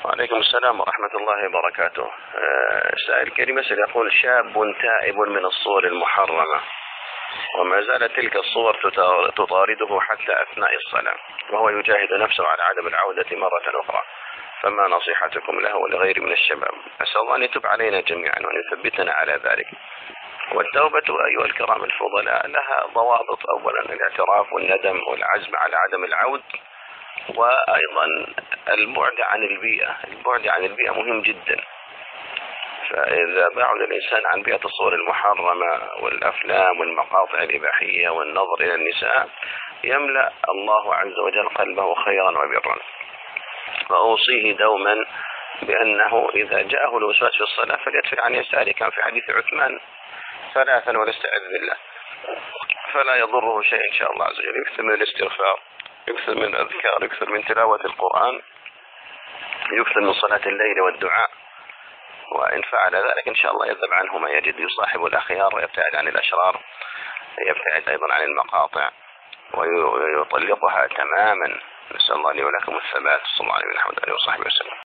وعليكم السلام ورحمة الله وبركاته. سائل كريم يسأل يقول: شاب تائب من الصور المحرمة وما زالت تلك الصور تطارده حتى أثناء الصلاة، وهو يجاهد نفسه على عدم العودة مرة أخرى، فما نصيحتكم له ولغيره من الشباب؟ أسأل الله أن يتوب علينا جميعا وأن يثبتنا على ذلك. والتوبة أيها الكرام الفضلاء لها ضوابط: أولا الاعتراف والندم والعزم على عدم العود، وأيضا البعد عن البيئة. البعد عن البيئة مهم جدا، فإذا بعد الإنسان عن بيئة الصور المحرمة والأفلام والمقاطع الإباحية والنظر إلى النساء يملأ الله عز وجل قلبه خيرا وبرا. وأوصيه دوما بأنه إذا جاءه الوسواس في الصلاة فليدفع عن يساره، كان في حديث عثمان 3 ويستعذ بالله، فلا يضره شيء إن شاء الله عز وجل. يكثر من الاستغفار، يكثر من الأذكار، يكثر من تلاوة القرآن، يكثر من صلاة الليل والدعاء، وإن فعل ذلك إن شاء الله يذهب عنه ما يجد. يصاحب الأخيار ويبتعد عن الأشرار، يبتعد أيضا عن المقاطع ويطلقها تماما. نسأل الله لي ولكم الثبات. صلى الله عليه وسلم وصحبه وسلم.